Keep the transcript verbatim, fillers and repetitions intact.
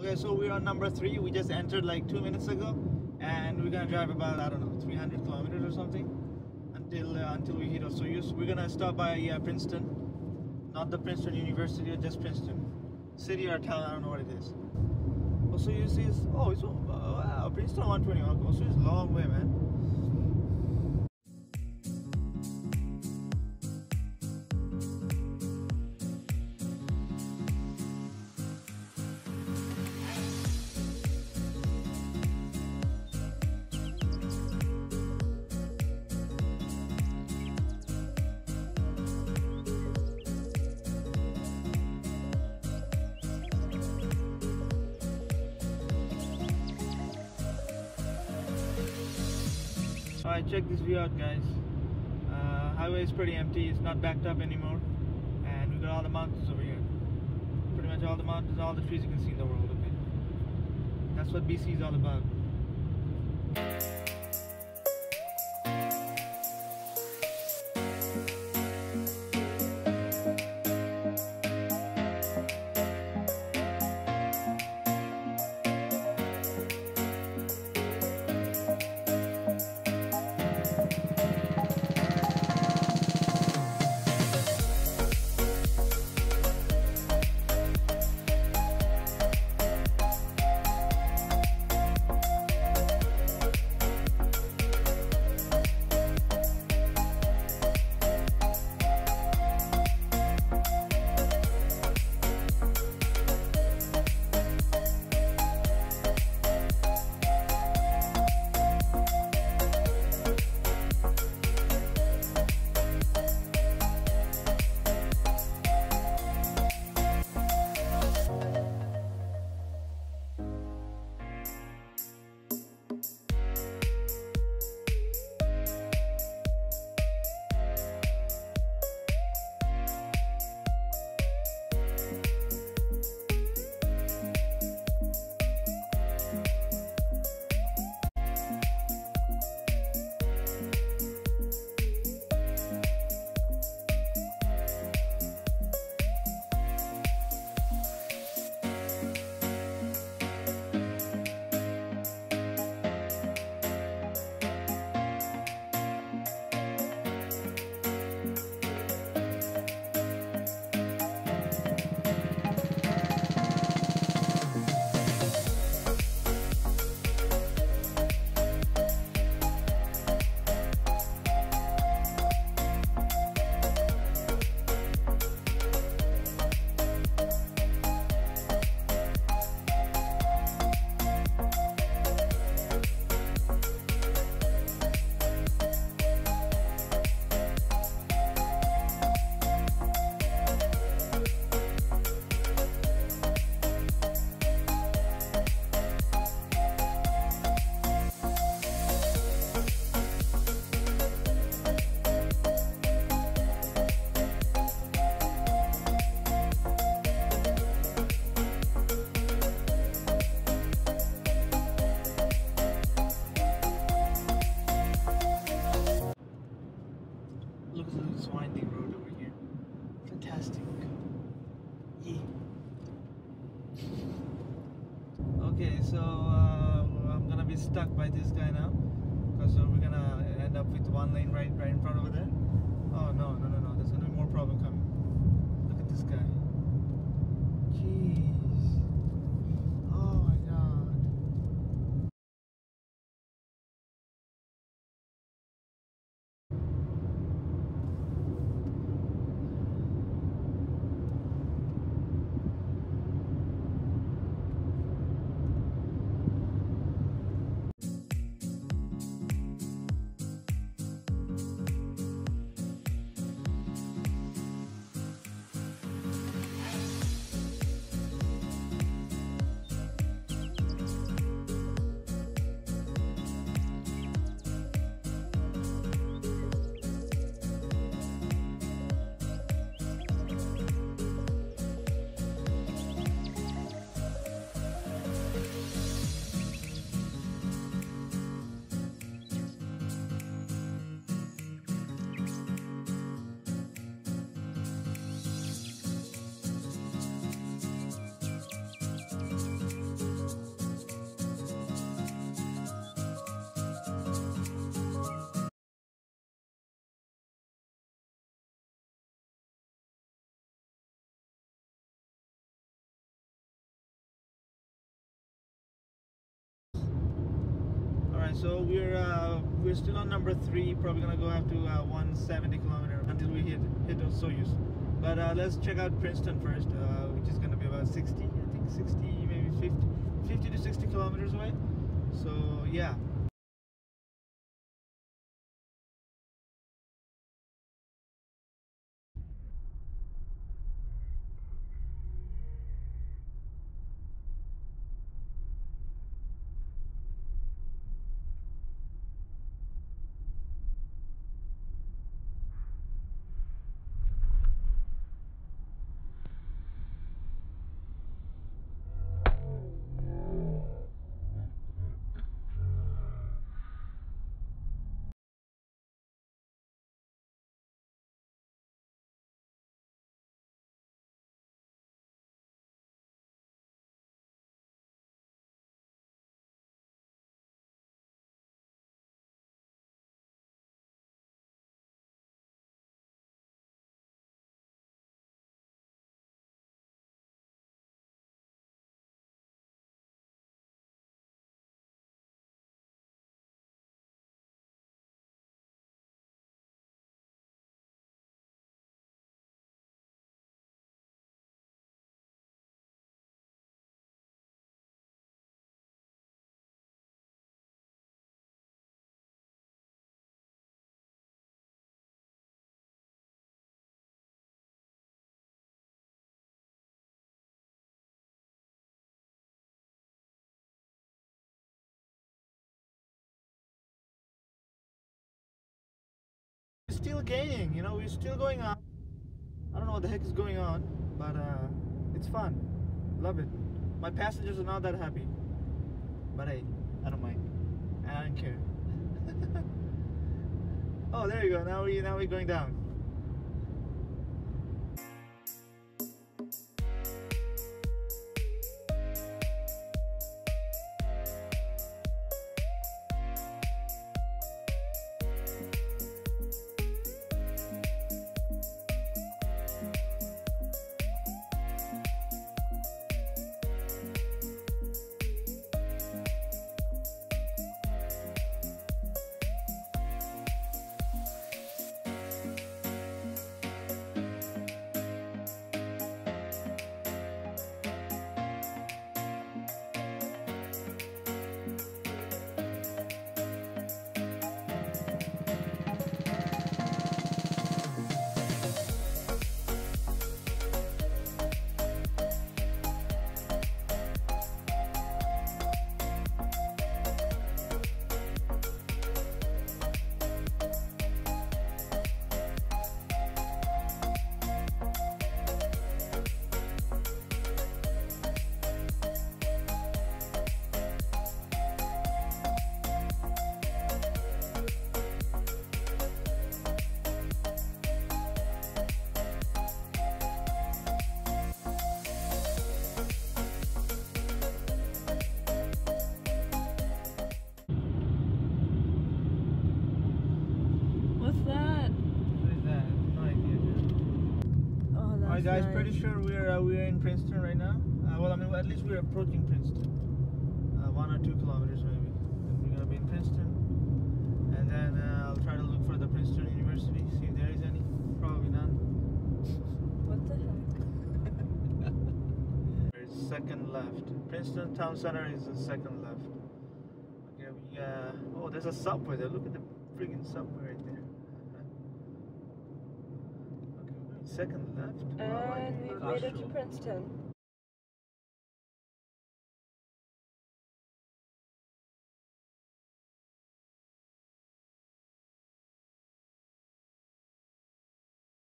Okay, so we're on number three. We just entered like two minutes ago, and we're gonna drive about, I don't know, three hundred kilometers or something until uh, until we hit Osoyoos. We're gonna stop by uh, Princeton, not the Princeton University, or just Princeton city or town. I don't know what it is. Osoyoos is oh, it's oh, wow, Princeton one twenty. Osoyoos is a long way, man. Alright, check this view out, guys. Uh, highway is pretty empty, it's not backed up anymore, and we got all the mountains over here. Pretty much all the mountains, all the trees you can see in the world, okay? That's what B C is all about. Look at this winding road over here. Fantastic. Yeah. Okay, so uh, I'm gonna be stuck by this guy now, because uh, we're gonna end up with one lane right, right in front over there. Oh no, no, no, no! There's gonna be more problem coming. Look at this guy. Jeez. Oh my God. so we're uh, we're still on number three. Probably gonna go up to uh, one seventy kilometer until we hit hit Osoyoos. But uh, let's check out Princeton first, uh, which is gonna be about sixty, I think sixty, maybe fifty, fifty to sixty kilometers away. So yeah. We're still gaining, you know, we're still going up. I don't know what the heck is going on, but uh, it's fun. Love it. My passengers are not that happy, but hey, I don't mind. I don't care. Oh, there you go. Now we now we're going down. Alright guys, nice. Pretty sure we're uh, we're in Princeton right now. Uh, well, I mean, at least we're approaching Princeton. Uh, one or two kilometers maybe. And we're gonna be in Princeton, and then uh, I'll try to look for the Princeton University, see if there is any. Probably none. What the heck? There's second left. Princeton Town Center is the second left. Okay, we uh oh, there's a subway there. Look at the friggin' subway right there. And we made it to Princeton.